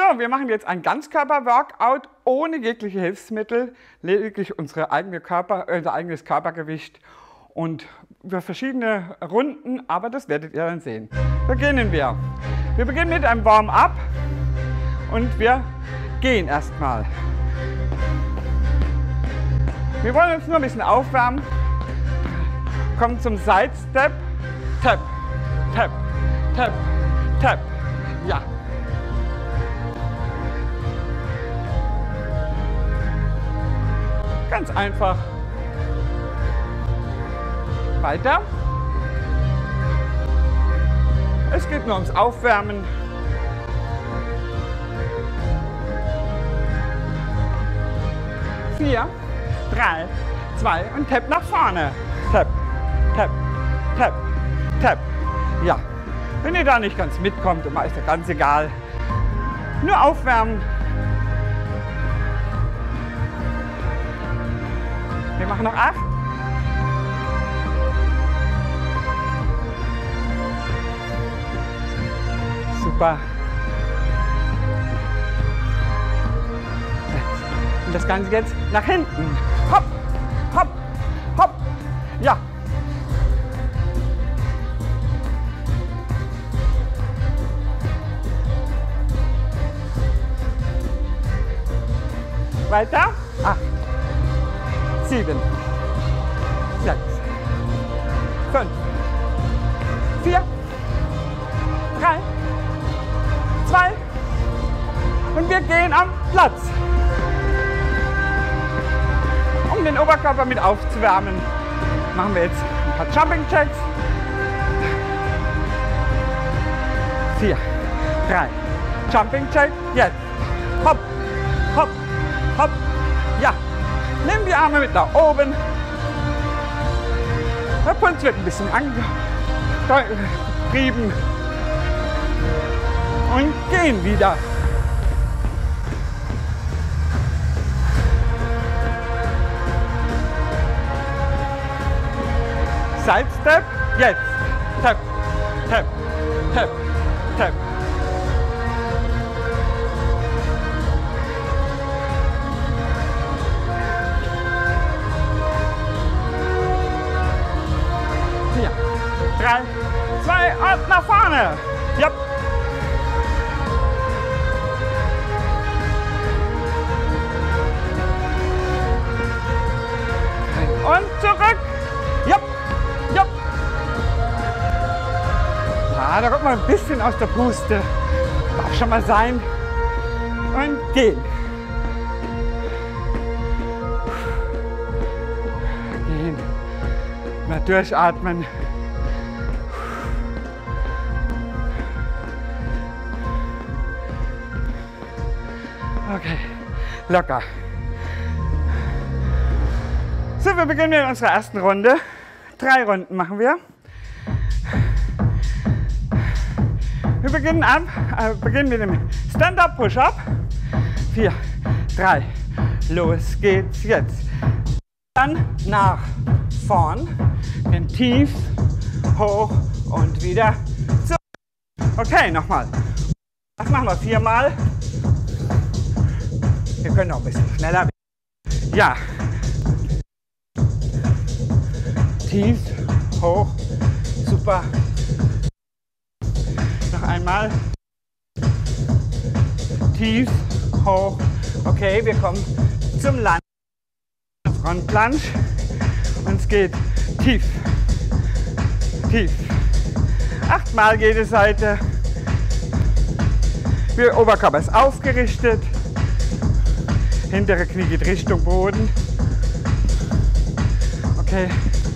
So, wir machen jetzt ein Ganzkörper-Workout ohne jegliche Hilfsmittel, lediglich unser eigenes Körpergewicht und über verschiedene Runden, aber das werdet ihr dann sehen. Beginnen wir. Wir beginnen mit einem Warm-up und wir gehen erstmal. Wir wollen uns nur ein bisschen aufwärmen. Kommen zum Side-Step. Tap, tap, tap, tap. Ja. Ganz einfach. Weiter. Es geht nur ums Aufwärmen. Vier, 3, 2 und Tap nach vorne. Tap, tap, tap, tap. Ja. Wenn ihr da nicht ganz mitkommt, ist ja ganz egal. Nur aufwärmen. Wir machen noch 8. Super. Und das Ganze jetzt nach hinten. Hopp, hopp, hopp. Ja. Weiter. 8, 7, 6, 5, 4, 3, 2 und wir gehen am Platz. Um den Oberkörper mit aufzuwärmen, machen wir jetzt ein paar Jumping Jacks. 4, 3, Jumping Jack, jetzt. Hopp, hopp, hopp, ja. Nimm die Arme mit nach oben. Der Puls wird ein bisschen angetrieben. Und gehen wieder. Side Step, jetzt. Tap, tap, tap, tap. Vier, 3, 2 und nach vorne. Ja. Und zurück. Ja, ja. Ja, da kommt man ein bisschen aus der Puste. Darf schon mal sein. Und gehen. Gehen. Mal durchatmen. Okay, locker. So, wir beginnen mit unserer ersten Runde. 3 Runden machen wir. Wir beginnen mit dem Stand-Up Push-Up. 4, 3, los geht's jetzt. Dann nach vorn, dann tief, hoch und wieder zurück. Okay, nochmal. Das machen wir 4-mal. Wir können noch ein bisschen schneller. Ja. Tief, hoch, super. Noch einmal. Tief, hoch. Okay, wir kommen zum Lunge. Front Lunge. Und es geht tief, tief. 8-mal jede Seite. Der Oberkörper ist aufgerichtet. Hintere Knie geht Richtung Boden. Okay.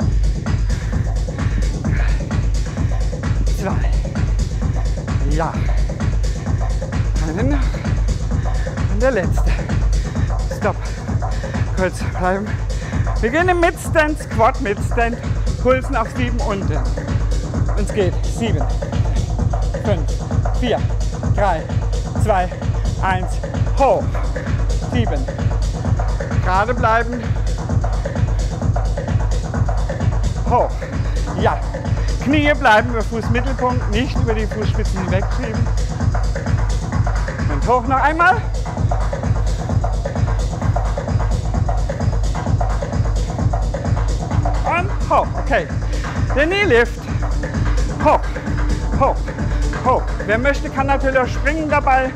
2. Ja. Einen noch. Und der letzte. Stopp. Kurz bleiben. Wir gehen im Midstand, Squat Midstand. Pulsen auf 7 unten. Und es geht 7, 5, 4, 3, 2, 1. Hoch. 7. Gerade bleiben. Hoch. Ja. Knie bleiben über Fußmittelpunkt, nicht über die Fußspitzen hinwegschieben. Und Hoch noch einmal. Und hoch, okay. Der Knee Lift. Hoch, hoch, hoch. Wer möchte, kann natürlich auch springen dabei.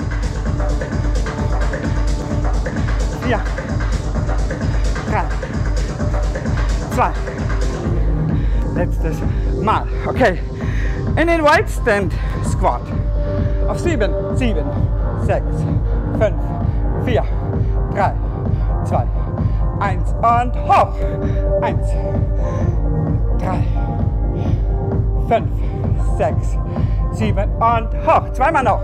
4, 3, 2. Letztes Mal. Okay. In den Wide Stand Squat. Auf 7, 7, 6, 5, 4, 3, 2, 1 und hoch. 1, 3, 5, 6, 7 und hoch. Zweimal noch.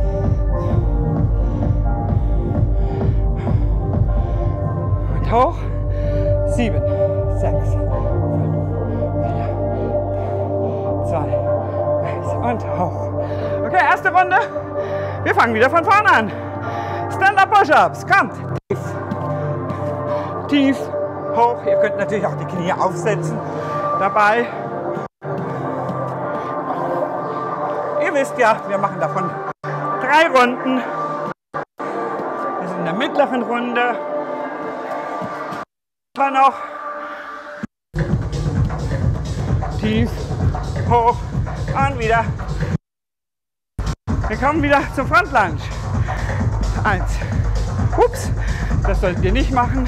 Und hoch. 7, 6, 5, 4, 2, 1 und hoch. Okay, erste Runde. Wir fangen wieder von vorne an. Stand-up Push-Ups. Kommt. Tief. Tief. Hoch. Ihr könnt natürlich auch die Knie aufsetzen dabei. Ihr wisst ja, wir machen davon 3 Runden. Wir sind in der mittleren Runde. Dann noch. Tief. Hoch. Und wieder. Wir kommen wieder zum Front Lunge. 1. Ups, das solltet ihr nicht machen.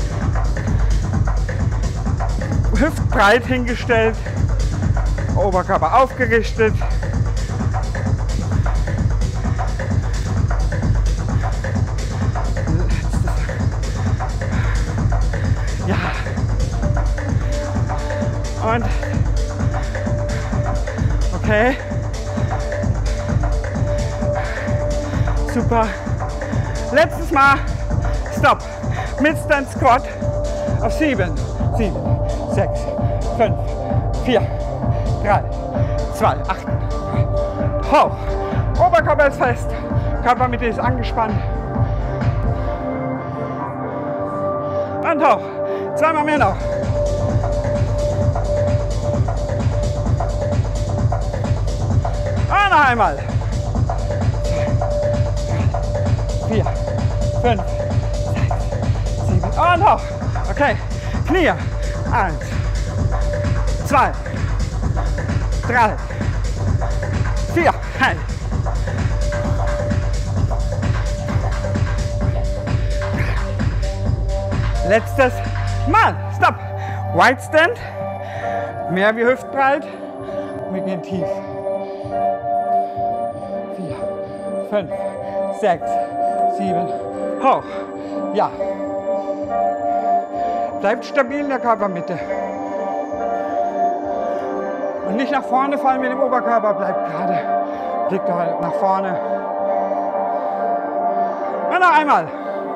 Hüftbreit hingestellt, Oberkörper aufgerichtet. Ja. Und okay. Super. Letztes Mal. Stopp. Mid-Stand Squat auf 7, 7, 6, 5, 4, 3, 2, 8. Hoch. Oberkörper ist fest. Körpermitte ist angespannt. Und hoch. Zweimal mehr noch. Und noch einmal. 4, 5, 6, 7 und hoch. Okay, Knie. 1, 2, 3, 4. Hey. Letztes Mal. Stopp. Wide Stand. Mehr wie hüftbreit. Wir gehen tief. 4, 5, 6, 7, hoch. Ja. Bleibt stabil in der Körpermitte. Und nicht nach vorne fallen mit dem Oberkörper. Bleibt gerade. Blickt nach vorne. Und noch einmal.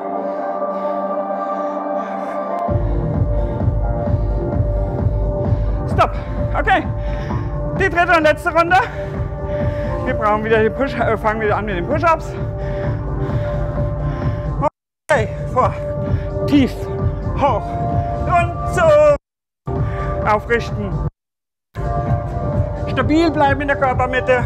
Stopp. Okay. Die dritte und letzte Runde. Wir brauchen wieder den fangen wieder an mit den Push-Ups. Okay, vor, tief, hoch und so. Aufrichten. Stabil bleiben in der Körpermitte.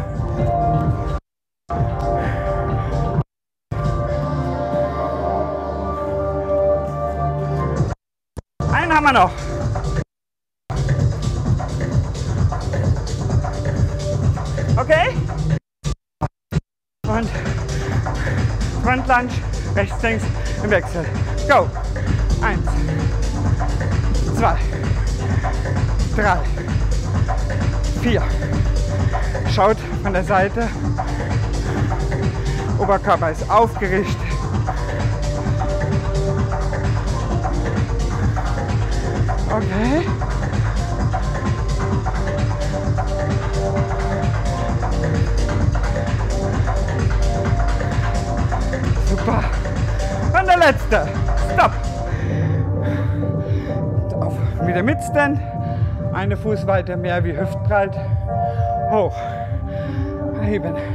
Einen haben wir noch. Okay? Und Front Lunge, rechts, links im Wechsel. Go! 1, 2, 3, 4. Schaut von der Seite. Oberkörper ist aufgerichtet. Okay. Super. Und der letzte. Stopp. Auf wieder Mid-Stand. Eine Fußweite mehr wie hüftbreit. Hoch. Heben. 5,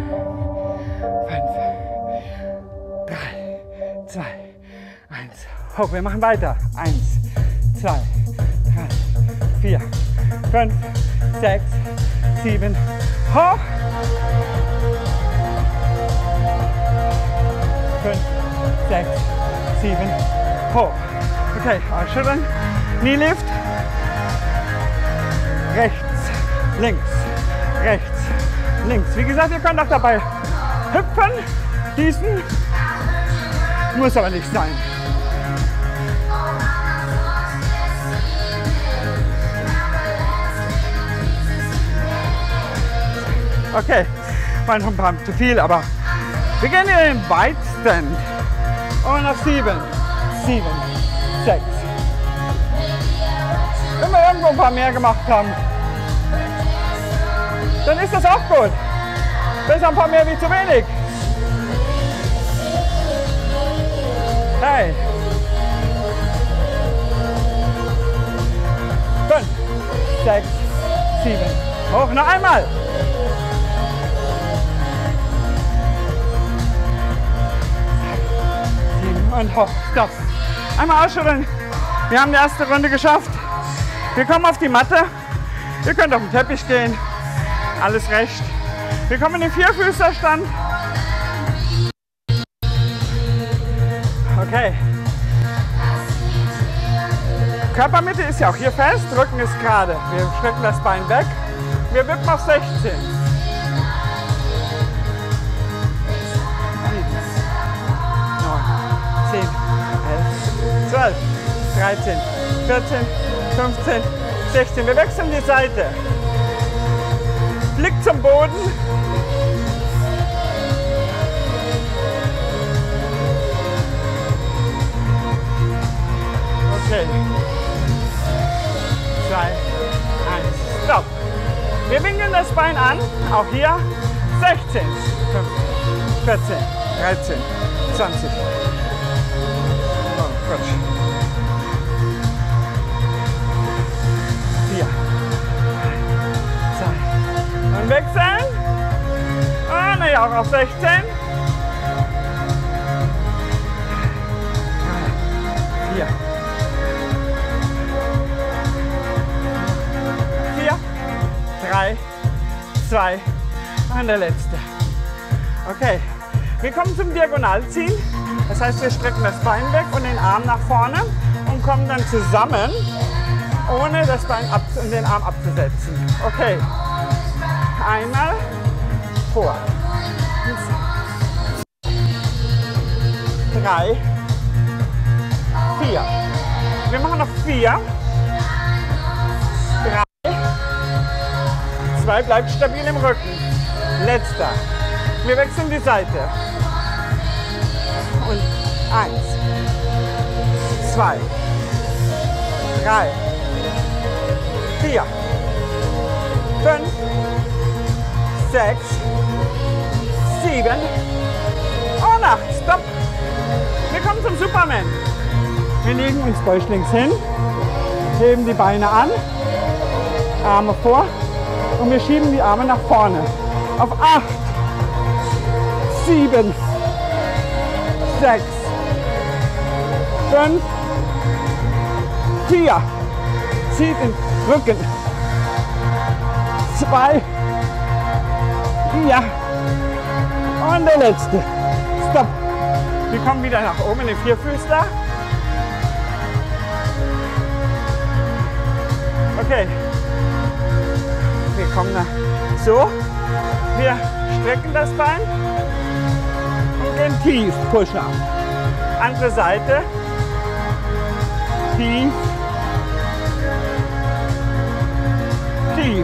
3, 2, 1. Hoch. Wir machen weiter. 1, 2, 3, 4, 5, 6, 7. Hoch. 5, 6, 7, hoch. Okay, ausschütteln. Knie Lift. Rechts, links, rechts, links. Wie gesagt, ihr könnt auch dabei hüpfen, gießen. Muss aber nicht sein. Okay, waren noch ein paar zu viel, aber wir gehen in den Wide Stand. Und auf 7, 7, 6. Wenn wir irgendwo ein paar mehr gemacht haben, dann ist das auch gut. Besser ein paar mehr wie zu wenig. Hey. 5, 6, 7. Hoch, noch einmal. Und hoch, stopp. Einmal ausschütteln. Wir haben die erste Runde geschafft. Wir kommen auf die Matte. Ihr könnt auf den Teppich gehen. Alles recht. Wir kommen in den Vierfüßlerstand. Okay. Körpermitte ist ja auch hier fest. Rücken ist gerade. Wir strecken das Bein weg. Wir wippen auf 16. 10, 11, 12, 13, 14, 15, 16. Wir wechseln die Seite. Blick zum Boden. Okay. 2, 1, stopp. Wir winkeln das Bein an. Auch hier 16, 15, 14, 13, 20. Quatsch. 4, 3, 2. Und wechseln. Und ja, auch auf 16. 4. 4, 3, 2. Und der letzte. Okay. Wir kommen zum Diagonalziehen. Das heißt, wir strecken das Bein weg und den Arm nach vorne und kommen dann zusammen, ohne das Bein und den Arm abzusetzen. Okay. Einmal vor. 3, 4. Wir machen noch 4. 3. 2, bleibt stabil im Rücken. Letzter. Wir wechseln die Seite. Und 1, 2, 3, 4, 5, 6, 7 und 8. Stopp. Wir kommen zum Superman. Wir legen uns bäuchlings hin, heben die Beine an, Arme vor und wir schieben die Arme nach vorne. Auf 8, 7, 6, 5, 4, zieht den Rücken, 2, 4 und der letzte. Stopp. Wir kommen wieder nach oben in den Vierfüßler. Okay. Wir kommen nach so. Wir strecken das Bein. Gehen tief, Push-Up. Andere Seite. Tief. Tief.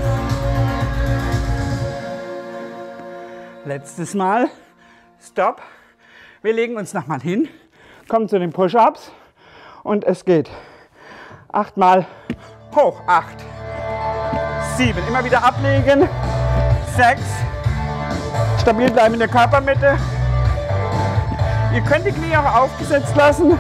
Letztes Mal. Stopp. Wir legen uns nochmal hin. Kommen zu den Push-Ups. Und es geht 8 Mal hoch. 8. 7. Immer wieder ablegen. 6. Stabil bleiben in der Körpermitte. Ihr könnt die Knie auch aufgesetzt lassen.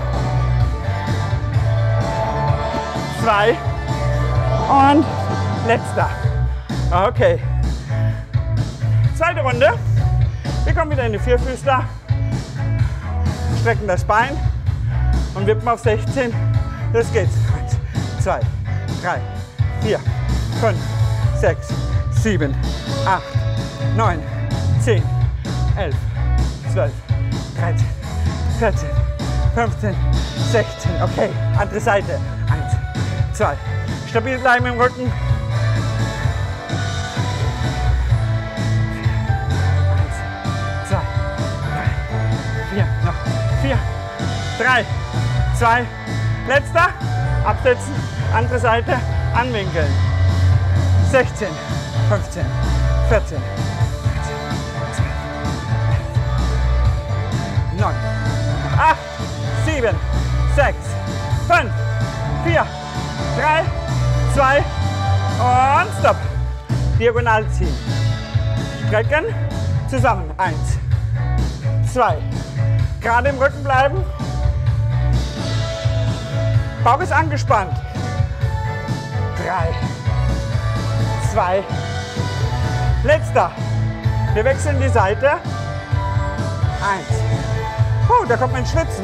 2 und letzter. Okay. Zweite Runde. Wir kommen wieder in die Vierfüßler. Strecken das Bein und wippen auf 16. Das geht's. 1, 2, 3, 4, 5, 6, 7, 8, 9, 10, 11, 12, 13, 14, 15, 16. Okay, andere Seite. 1, 2. Stabil bleiben im Rücken. 1, 2, 3, 4, noch 4, 3, 2. Letzter. Absetzen, andere Seite, anwinkeln. 16, 15, 14, 9, 8, 7, 6, 5, 4, 3, 2 und stopp. Diagonal ziehen. Strecken, zusammen. 1, 2. Gerade im Rücken bleiben. Bauch ist angespannt. 3, 2. Letzter. Wir wechseln die Seite. 1. Oh, da kommt mein Schwitzen.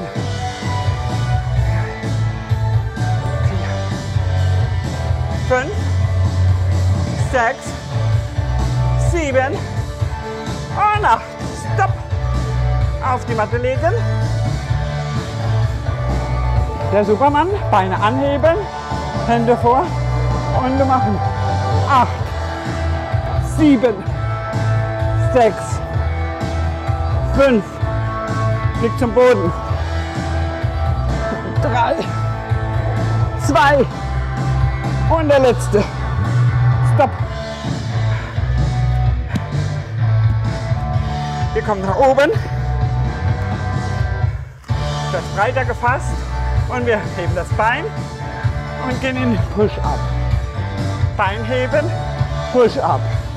4, 5, 6, 7 und 8. Stopp. Auf die Matte legen. Der Superman, Beine anheben, Hände vor und wir machen 8, 7, 6, 5, Blick zum Boden, 3, 2 und der letzte. Stopp. Wir kommen nach oben, das breiter gefasst. Und wir heben das Bein und gehen in den Push-Up. Bein heben, Push-Up.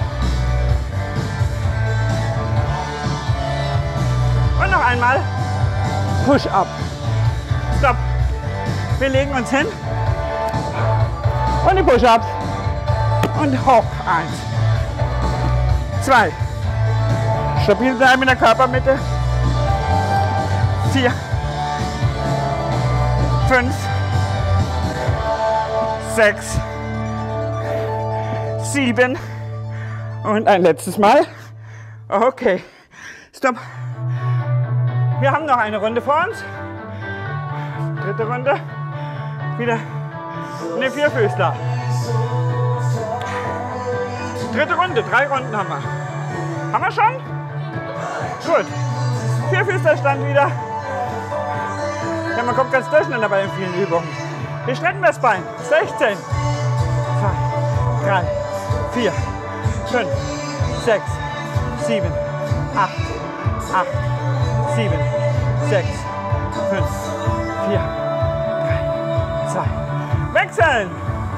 Und noch einmal Push-Up. Stopp. Wir legen uns hin und die Push-Ups. Und hoch. 1, 2. Stabil bleiben in der Körpermitte. 4, 5, 6, 7 und ein letztes Mal. Okay, stopp. Wir haben noch eine Runde vor uns. Dritte Runde. Wieder eine Vierfüßler. Dritte Runde, 3 Runden haben wir. Haben wir schon? Gut. Vierfüßlerstand wieder. Ja, man kommt ganz durcheinander bei den vielen Übungen. Wir strecken das Bein. 16, 2, 3, 4, 5, 6, 7, 8, 8, 7, 6, 5, 4, 3, 2. Wechseln!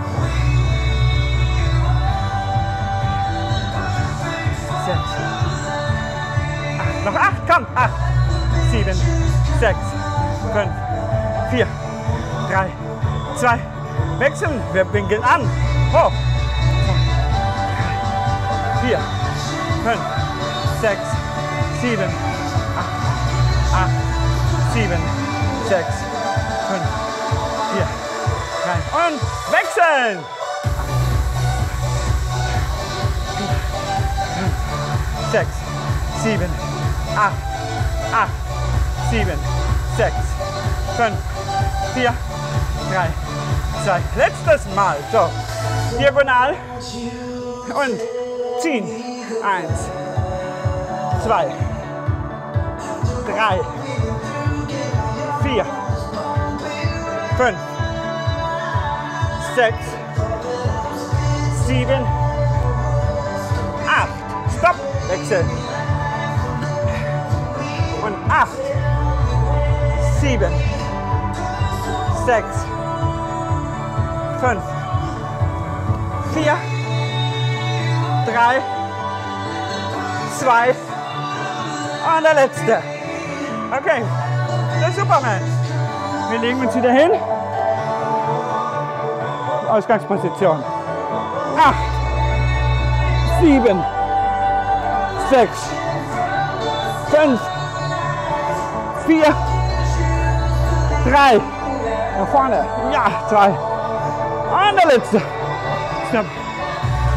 6, 8, noch 8, komm! 8, 7, 6, 5, 4, 3, 2, wechseln, wir winkeln an, hoch, 2, 3, 4, 5, 6, 7, 8, 8, 7, 6, 5, 4, 3 und wechseln! 6, 7, 8, 8, 7, 6, 5, 4, 3, 2. Letztes Mal. So, diagonal und ziehen. 1, 2, 3, 4, 5, 6, 7, 8. Stopp. Wechseln. Und 8, 7, 6, 5, 4, 3, 2 und der letzte. Okay, der Superman. Wir legen uns wieder hin. Ausgangsposition. 8, 7, 6, 5, 4, 3, nach vorne, ja, 2 und der letzte. Stopp.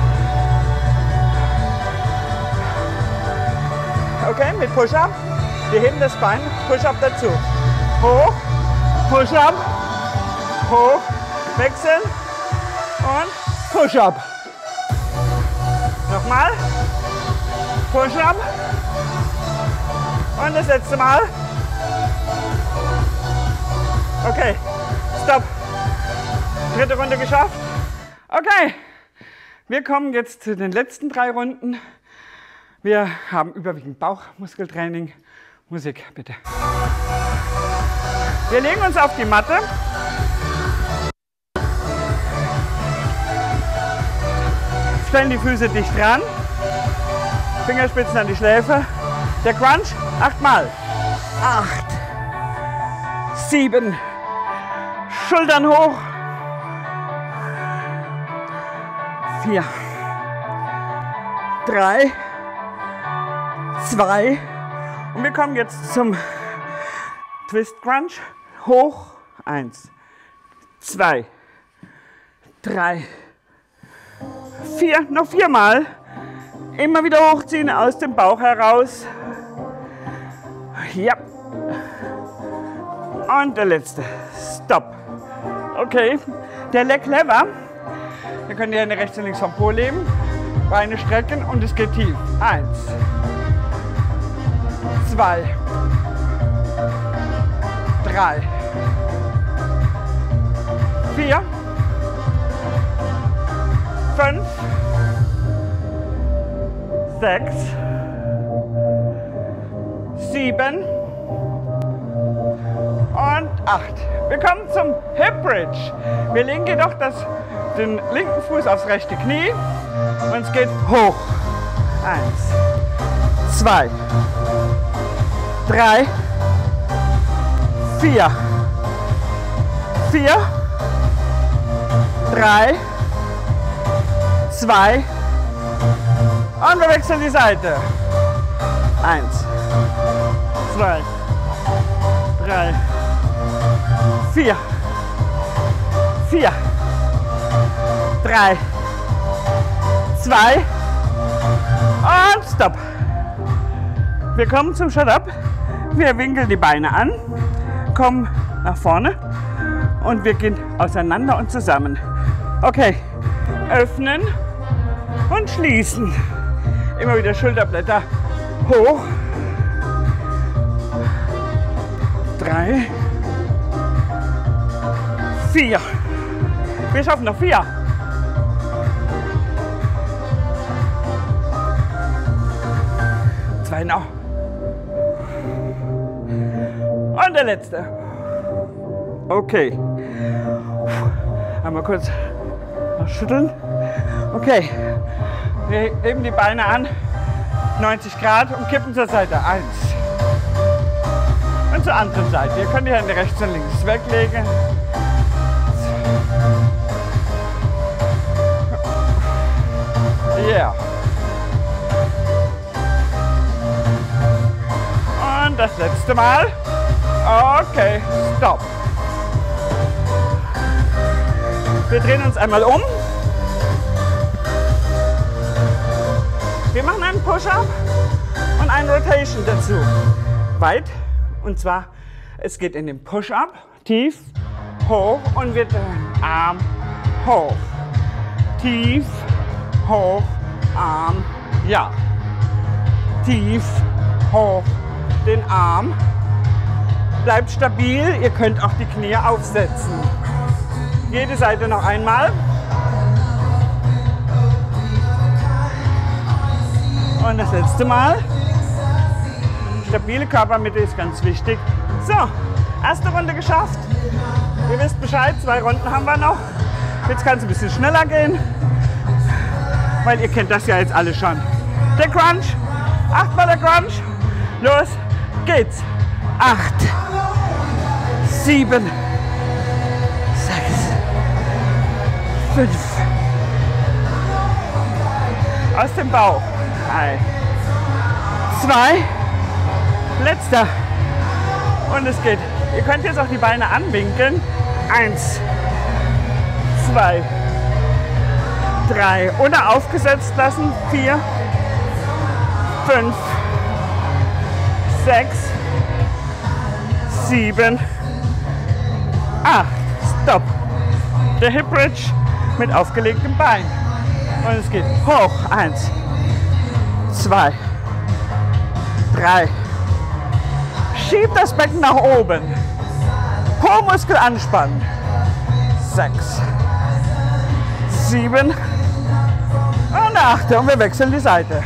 Okay, mit Push-Up Wir heben das Bein, Push-Up dazu. Hoch, Push-Up, hoch, wechseln und Push-Up. Nochmal, Push-Up und das letzte Mal. Okay, stopp. Dritte Runde geschafft. Okay, wir kommen jetzt zu den letzten 3 Runden. Wir haben überwiegend Bauchmuskeltraining. Musik, bitte. Wir legen uns auf die Matte. Stellen die Füße dicht ran. Fingerspitzen an die Schläfe. Der Crunch, 8 Mal. 8, 7, Schultern hoch. 4, 3, 2 und wir kommen jetzt zum Twist Crunch. Hoch, 1, 2, 3, 4, noch 4 Mal. Immer wieder hochziehen aus dem Bauch heraus. Ja. Und der letzte. Stopp. Okay, der Leg Lever. Wir können die Hände rechts und links vom Po legen, Beine strecken und es geht tief. 1, 2, 3, 4, 5, 6, 7 und 8. Wir kommen zum Hip Bridge. Wir legen jedoch den linken Fuß aufs rechte Knie und es geht hoch. 1, 2, 3, 4, 4, 3, 2 und wir wechseln die Seite. 1, 2, 3, 4, 4, 3, 2 und stopp. Wir kommen zum Shut-Up. Wir winkeln die Beine an, kommen nach vorne und wir gehen auseinander und zusammen. Okay, öffnen und schließen. Immer wieder Schulterblätter hoch. 3, 4. Wir schaffen noch 4. 2 noch. Und der letzte. Okay. Einmal kurz noch schütteln. Okay. Wir heben die Beine an. 90 Grad und kippen zur Seite. 1. Und zur anderen Seite. Ihr könnt die Hände rechts und links weglegen. Yeah. Und das letzte Mal. Okay, stopp. Wir drehen uns einmal um. Wir machen einen Push-Up und eine Rotation dazu. Weit. Und zwar, es geht in den Push-Up, tief, hoch und wir drehen Arm hoch. Tief, hoch, Arm, ja. Tief, hoch, den Arm. Bleibt stabil, ihr könnt auch die Knie aufsetzen. Jede Seite noch einmal. Und das letzte Mal. Stabile Körpermitte ist ganz wichtig. So, erste Runde geschafft. Ihr wisst Bescheid, 2 Runden haben wir noch. Jetzt kann es ein bisschen schneller gehen, weil ihr kennt das ja jetzt alle schon. Der Crunch, 8 Mal der Crunch. Los geht's. 8, 7, 6, 5. Aus dem Bauch. 3, 2. Letzter. Und es geht. Ihr könnt jetzt auch die Beine anwinkeln. 1, 2, 3. Oder aufgesetzt lassen. 4, 5, 6, 7, 8. Stopp. Der Hip Bridge mit aufgelegtem Bein. Und es geht hoch. 1, 2, 3. Schieb das Becken nach oben. Po-Muskel anspannen. 6, 7 und 8. Und wir wechseln die Seite.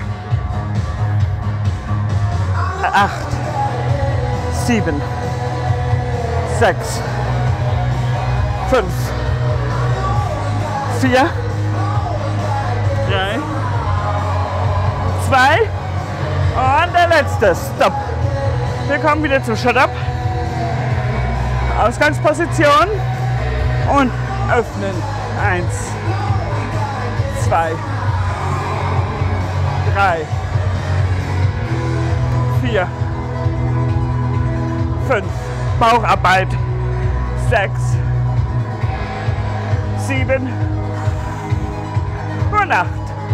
8, 7, 6, 5, 4, 3, 2 und der letzte. Stopp. Wir kommen wieder zum Shut-Up. Ausgangsposition und öffnen. 1, 2, 3, 4, 5, Baucharbeit, 6, 7 und 8.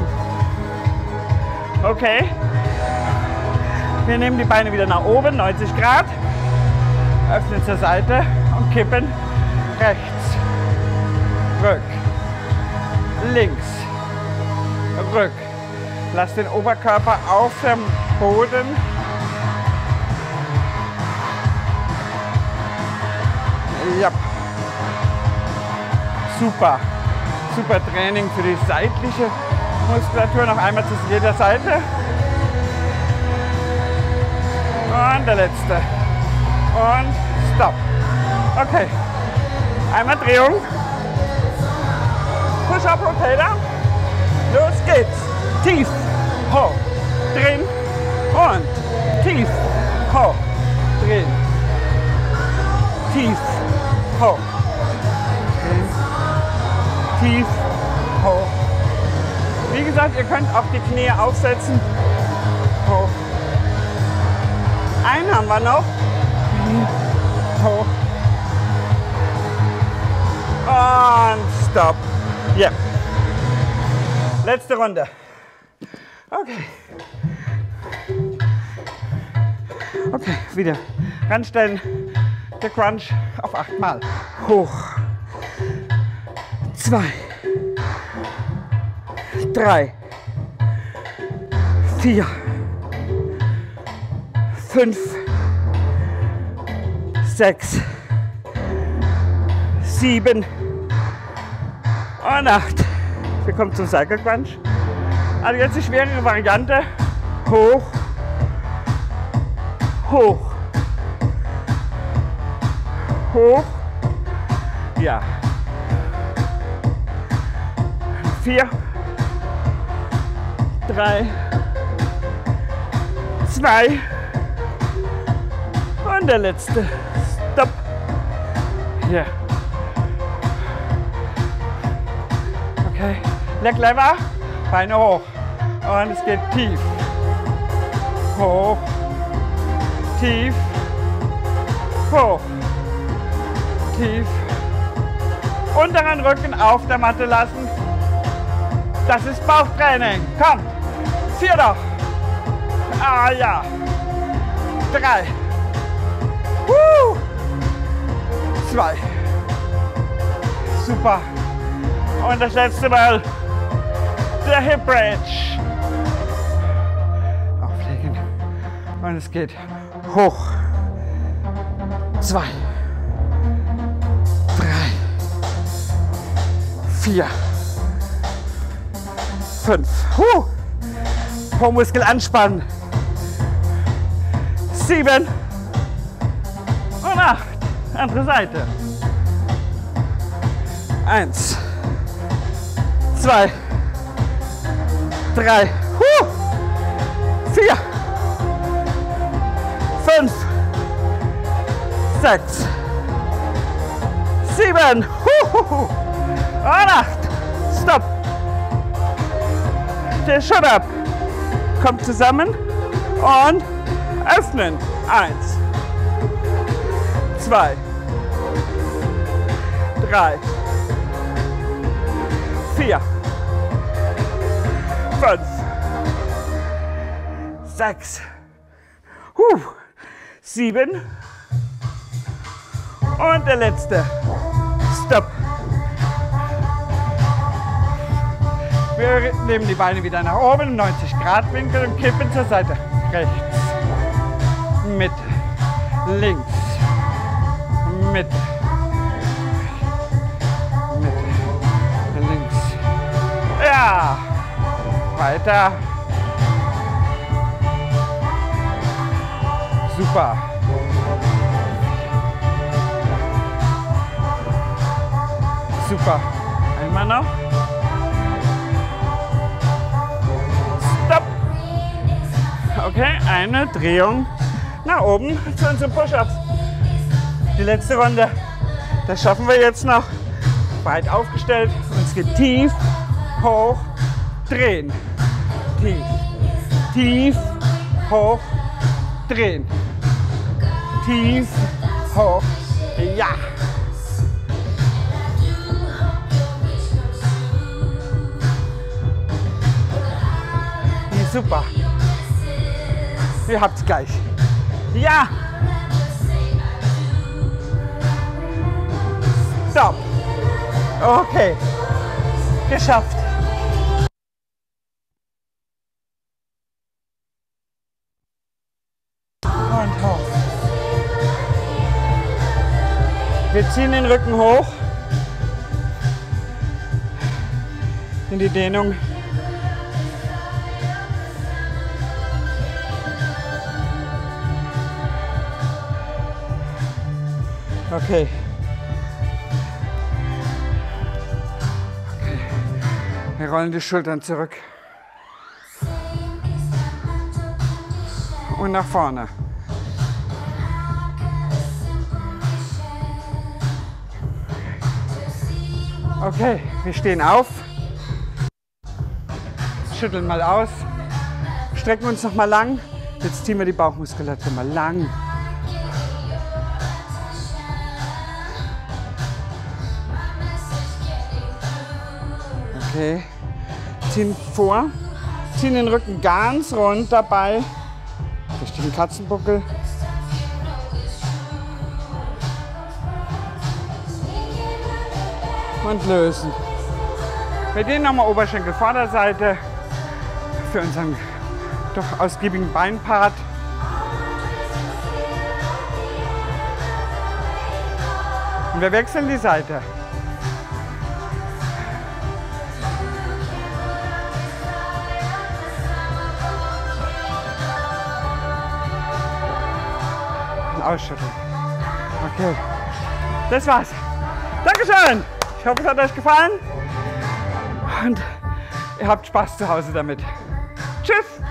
Okay. Wir nehmen die Beine wieder nach oben, 90 Grad, öffnen zur Seite und kippen rechts, rück, links, rück. Lass den Oberkörper auf dem Boden. Ja. Super. Super Training für die seitliche Muskulatur. Noch einmal zu jeder Seite. Und der letzte. Und Stopp. Okay. Einmal Drehung. Push-Up Rotator. Los geht's. Tief, hoch, drehen und tief, hoch, drehen. Tief, hoch, drehen. Tief, hoch. Wie gesagt, ihr könnt auch die Knie aufsetzen. Hoch. Einen haben wir noch. Hoch. Und Stopp. Yeah. Letzte Runde. Okay. Okay, wieder ranstellen. Der Crunch auf 8 Mal. Hoch. 2, 3, 4, 5, 6, 7 und 8. Wir kommen zum Cycle Crunch. Also jetzt die schwerere Variante. Hoch, hoch, hoch. Ja. 4, 3, 2 und der letzte. Stopp. Hier. Okay. Leg Lever, Beine hoch. Und es geht tief. Hoch. Tief. Hoch. Tief. Unteren Rücken auf der Matte lassen. Das ist Bauchtraining. Komm. 4 noch. Ah ja. 3. 2. Super. Und das letzte Mal. Der Hip Bridge. Auflegen. Und es geht hoch. 2. 3. 4. 5. Po-Muskel anspannen. 7. Und 8. Andere Seite. 1. 2. 3. 4. 5. 6. 7. Und 8. Stopp. Der Shut-Up. Kommt zusammen und öffnen. 1. 2. 3. 4. 5. 6. 7. Und der letzte. Stopp. Wir nehmen die Beine wieder nach oben, 90 Grad Winkel und kippen zur Seite. Rechts, Mitte, links, Mitte, Mitte, links. Ja, weiter. Super. Super. Einmal noch. Stopp. Okay, eine Drehung nach oben zu unseren Push-Ups. Die letzte Runde. Das schaffen wir jetzt noch. Breit aufgestellt. Uns geht tief, hoch, drehen. Tief, tief, hoch, drehen. Tief, hoch, ja. Super. Ihr habt's gleich. Ja. Stopp. Okay. Geschafft. Und hoch. Wir ziehen den Rücken hoch. In die Dehnung. Okay. Okay. Wir rollen die Schultern zurück. Und nach vorne. Okay, wir stehen auf. Schütteln mal aus. Strecken uns noch mal lang. Jetzt ziehen wir die Bauchmuskulatur mal lang. Okay, ziehen vor, ziehen den Rücken ganz rund dabei, durch den Katzenbuckel. Und lösen. Wir gehen nochmal Oberschenkel Vorderseite für unseren doch ausgiebigen Beinpart. Und wir wechseln die Seite. Ausschütteln. Okay, das war's. Dankeschön. Ich hoffe, es hat euch gefallen und ihr habt Spaß zu Hause damit. Tschüss.